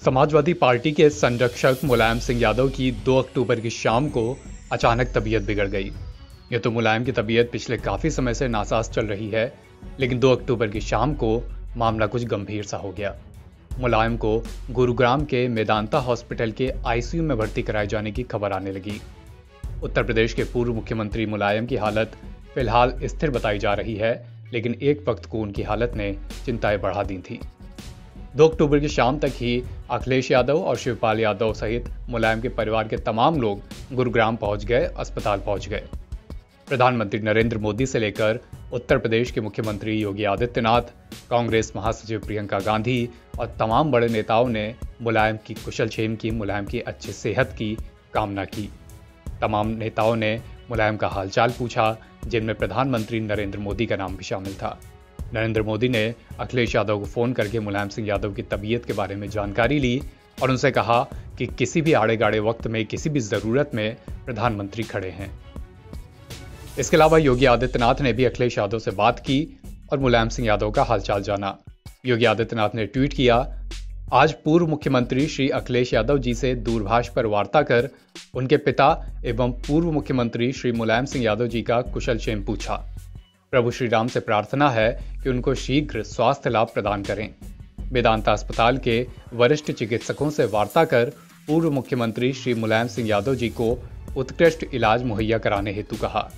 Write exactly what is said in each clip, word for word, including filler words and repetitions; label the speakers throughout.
Speaker 1: Samajwadi party के संरक्षक मुलायम सिंह यादव की दो अक्टूबर की शाम को अचानक तबीयत बिगड़ गई। ये तो मुलायम की तबीयत पिछले काफी समय से नासाज चल रही है, लेकिन दो अक्टूबर की शाम को मामला कुछ गंभीर सा हो गया। मुलायम को गुरुग्राम के मेदांता हॉस्पिटल के आईसीयू में भर्ती कराए जाने की खबर आने लगी। उत्तर प्रदेश के पूर्व मुख्यमंत्री मुलायम की हालत फिलहाल स्थिर बताई जा रही है, लेकिन एक वक्त को उनकी हालत ने चिंताएं बढ़ा दी थी। दो अक्टूबर की शाम तक ही अखिलेश यादव और शिवपाल यादव सहित मुलायम के परिवार के तमाम लोग गुरुग्राम पहुंच गए, अस्पताल पहुंच गए। प्रधानमंत्री नरेंद्र मोदी से लेकर उत्तर प्रदेश के मुख्यमंत्री योगी आदित्यनाथ, कांग्रेस महासचिव प्रियंका गांधी और तमाम बड़े नेताओं ने मुलायम की कुशलक्षेम की, मुलायम की अच्छी सेहत की कामना की। तमाम नेताओं ने मुलायम का हालचाल पूछा, जिनमें प्रधानमंत्री नरेंद्र मोदी का नाम भी शामिल था। नरेंद्र मोदी ने अखिलेश यादव को फोन करके मुलायम सिंह यादव की तबीयत के बारे में जानकारी ली और उनसे कहा कि किसी भी आड़े गाड़े वक्त में, किसी भी जरूरत में प्रधानमंत्री खड़े हैं। इसके अलावा योगी आदित्यनाथ ने भी अखिलेश यादव से बात की और मुलायम सिंह यादव का हालचाल जाना। योगी आदित्यनाथ ने ट्वीट किया, आज पूर्व मुख्यमंत्री श्री अखिलेश यादव जी से दूरभाष पर वार्ता कर उनके पिता एवं पूर्व मुख्यमंत्री श्री मुलायम सिंह यादव जी का कुशलक्षेम पूछा। प्रभु श्री राम से प्रार्थना है कि उनको शीघ्र स्वास्थ्य लाभ प्रदान करें। मेदांता अस्पताल के वरिष्ठ चिकित्सकों से वार्ता कर पूर्व मुख्यमंत्री श्री मुलायम सिंह यादव जी को उत्कृष्ट इलाज मुहैया कराने हेतु कहा।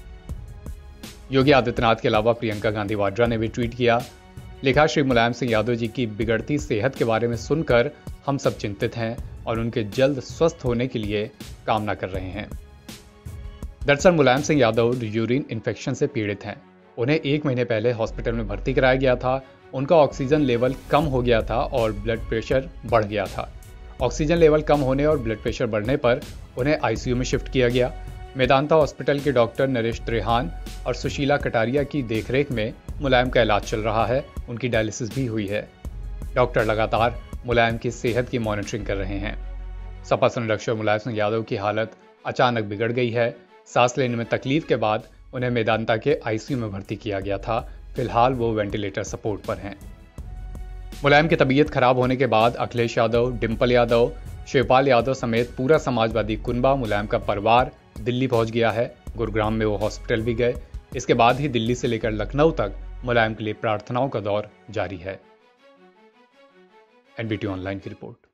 Speaker 1: योगी आदित्यनाथ के अलावा प्रियंका गांधी वाड्रा ने भी ट्वीट किया, लिखा, श्री मुलायम सिंह यादव जी की बिगड़ती सेहत के बारे में सुनकर हम सब चिंतित हैं और उनके जल्द स्वस्थ होने के लिए कामना कर रहे हैं। दरअसल मुलायम सिंह यादव यूरिन इन्फेक्शन से पीड़ित हैं। उन्हें एक महीने पहले हॉस्पिटल में भर्ती कराया गया था। उनका ऑक्सीजन लेवल कम हो गया था और ब्लड प्रेशर बढ़ गया था। ऑक्सीजन लेवल कम होने और ब्लड प्रेशर बढ़ने पर उन्हें आईसीयू में शिफ्ट किया गया। मेदांता हॉस्पिटल के डॉक्टर नरेश त्रेहान और सुशीला कटारिया की देखरेख में मुलायम का इलाज चल रहा है। उनकी डायलिसिस भी हुई है। डॉक्टर लगातार मुलायम की सेहत की मॉनिटरिंग कर रहे हैं। सपा संरक्षक मुलायम सिंह यादव की हालत अचानक बिगड़ गई है। सांस लेने में तकलीफ के बाद उन्हें मेदांता के आईसीयू में भर्ती किया गया था। फिलहाल वो वेंटिलेटर सपोर्ट पर हैं। मुलायम की तबीयत खराब होने के बाद अखिलेश यादव, डिंपल यादव, शिवपाल यादव समेत पूरा समाजवादी कुनबा, मुलायम का परिवार दिल्ली पहुंच गया है। गुरुग्राम में वो हॉस्पिटल भी गए। इसके बाद ही दिल्ली से लेकर लखनऊ तक मुलायम के लिए प्रार्थनाओं का दौर जारी है। एनबीटी ऑनलाइन की रिपोर्ट।